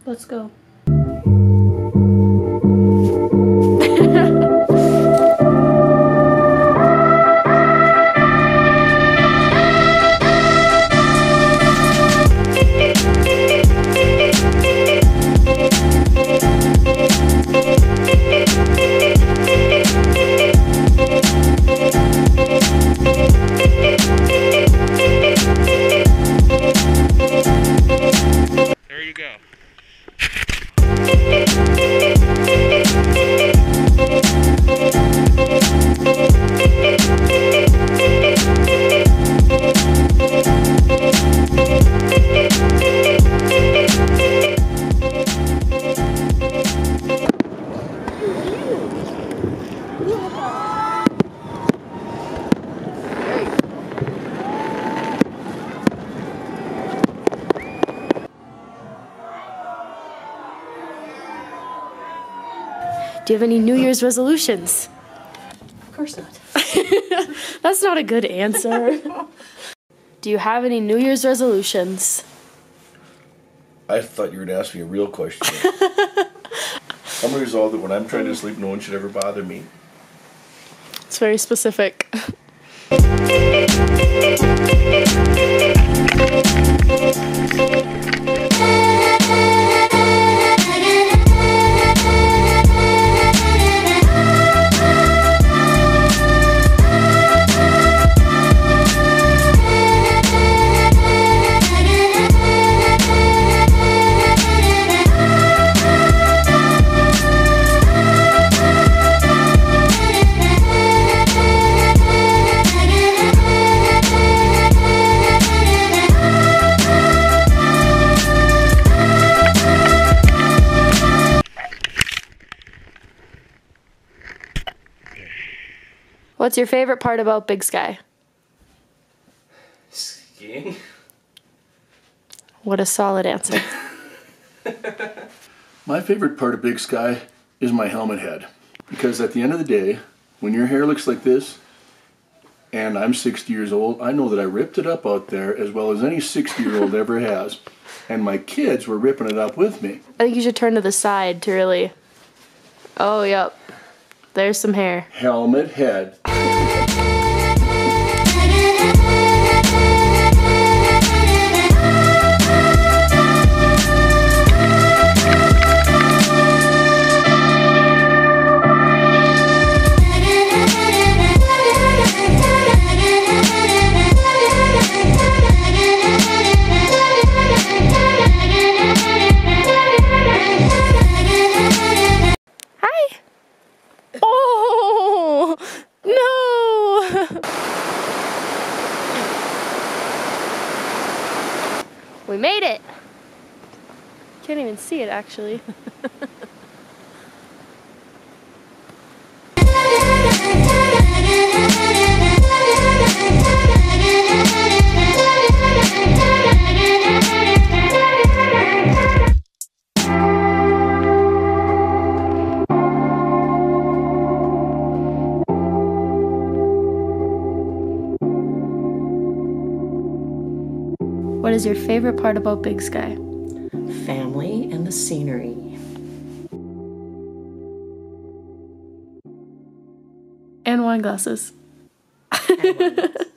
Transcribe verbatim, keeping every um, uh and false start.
Let's go. There you go. Do you have any New Year's resolutions? Of course not. That's not a good answer. Do you have any New Year's resolutions? I thought you were going to ask me a real question. I'm resolved that when I'm trying to sleep, no one should ever bother me. It's very specific. What's your favorite part about Big Sky? Skiing? What a solid answer. My favorite part of Big Sky is my helmet head. Because at the end of the day, when your hair looks like this, and I'm sixty years old, I know that I ripped it up out there as well as any sixty-year-old ever has. And my kids were ripping it up with me. I think you should turn to the side to really... Oh, yep. There's some hair. Helmet head. Oh, no! We made it! Can't even see it, actually. What is your favorite part about Big Sky? Family and the scenery. And wine glasses. And wine glasses.